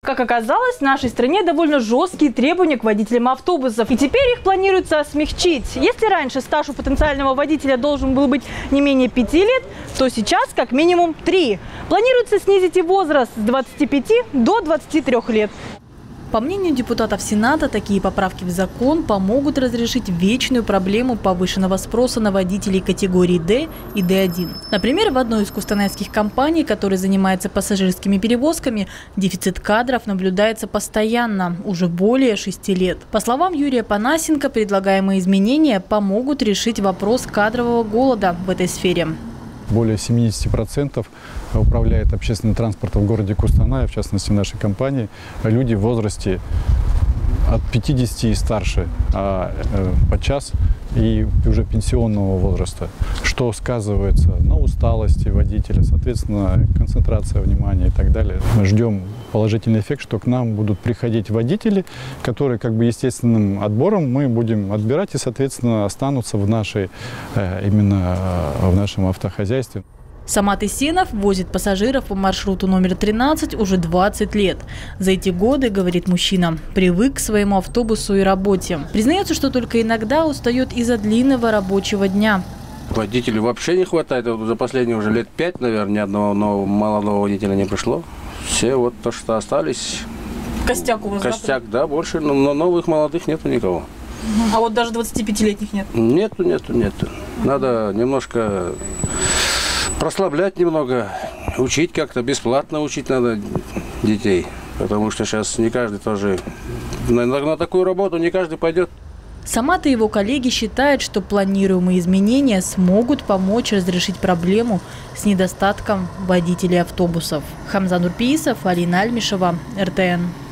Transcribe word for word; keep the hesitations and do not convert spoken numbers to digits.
Как оказалось, в нашей стране довольно жесткие требования к водителям автобусов. И теперь их планируется смягчить. Если раньше стаж у потенциального водителя должен был быть не менее пяти лет, то сейчас как минимум три. Планируется снизить и возраст с двадцати пяти до двадцати трёх лет. По мнению депутатов Сената, такие поправки в закон помогут разрешить вечную проблему повышенного спроса на водителей категории Д и Д один. Например, в одной из кустанайских компаний, которая занимается пассажирскими перевозками, дефицит кадров наблюдается постоянно, уже более шести лет. По словам Юрия Панасенко, предлагаемые изменения помогут решить вопрос кадрового голода в этой сфере. Более семидесяти процентов управляет общественным транспортом в городе Кустаная, в частности в нашей компании, люди в возрасте от пятидесяти и старше, а подчас и уже пенсионного возраста, что сказывается на усталости водителя, соответственно, концентрация внимания и так далее. Мы ждем положительный эффект, что к нам будут приходить водители, которые как бы естественным отбором мы будем отбирать и, соответственно, останутся в нашей, именно в нашем автохозяйстве. Самат Исенов возит пассажиров по маршруту номер тринадцать уже двадцать лет. За эти годы, говорит мужчина, привык к своему автобусу и работе. Признается, что только иногда устает из-за длинного рабочего дня. Водителей вообще не хватает. За последние уже лет пять, наверное, ни одного нового молодого водителя не пришло. Все вот то, что остались. Костяк у вас, Костяк, да, да, больше, но новых молодых нету никого. А вот даже двадцатипятилетних нет? Нету, нету, нету. Надо немножко прослаблять немного, учить как-то, бесплатно учить надо детей. Потому что сейчас не каждый тоже, на, на такую работу не каждый пойдет. Самат и его коллеги считают, что планируемые изменения смогут помочь разрешить проблему с недостатком водителей автобусов. Хамза Нурпиисов, Алина Альмишева, эр тэ эн.